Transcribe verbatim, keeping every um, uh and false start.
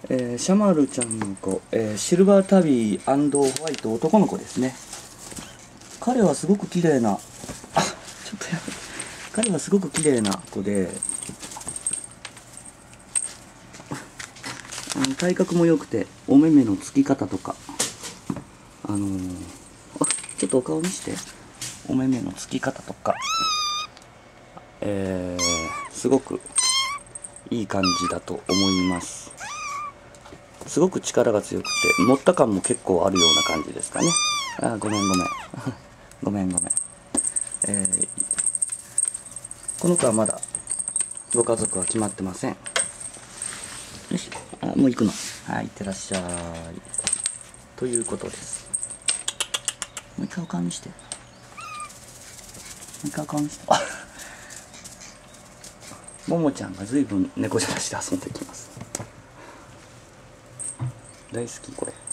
えー、シャマルちゃんの子、えー、シルバータビーホワイト男の子ですね。彼はすごく綺麗な、あ、ちょっとやめ彼はすごく綺麗な子で、あの体格も良くて、お目目のつき方とか、あのー、あ、ちょっとお顔見して、お目目のつき方とか、えー、すごくいい感じだと思います。すごく力が強くて、持った感も結構あるような感じですかね。あ、ごめんごめん。ごめんごめん。えー、この子はまだご家族は決まってません。よし、あ、もう行くの。はい、いってらっしゃい。ということです。もう一回お顔見して。もう一回お顔見して。あ、ももちゃんがずいぶん猫じゃらしで遊んできます。大好きこれ。